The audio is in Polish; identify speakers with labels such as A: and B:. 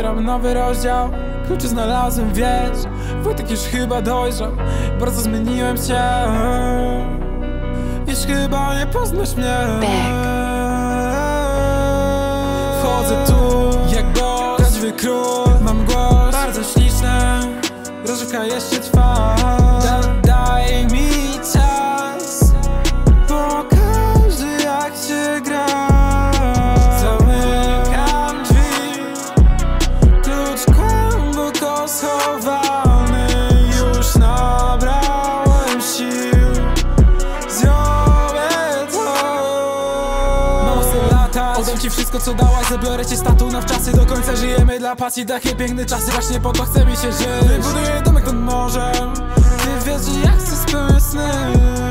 A: otwieramy nowy rozdział. Kluczy znalazłem, wiesz, Wojtek już chyba dojrzał. Bardzo zmieniłem się. Już chyba nie poznasz mnie. Wchodzę tu jak boss, prawdziwy król. Mam głos bardzo śliczny, rozrywka jeszcze trwa. Daj mi czas, pokażę jak się gra. Zamykam drzwi, klucz głęboko schowany. Już nabrałem sił, zrobię to. Mam chcę latać, oddam ci wszystko co dałaś. Zabiorę cię statu na wczasy, do końca żyjemy dla pasji. Takie piękne czasy, właśnie po to chce mi się żyć. Wybuduję domek nad morzem, ty wiesz, że ja chcę spełniać sny.